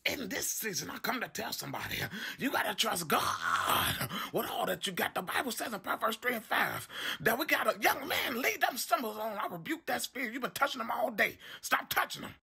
In this season, I come to tell somebody, you got to trust God with all that you got. The Bible says in Proverbs 3 and 5 that we got a young man, leave them symbols on. I rebuke that spirit. You've been touching them all day. Stop touching them.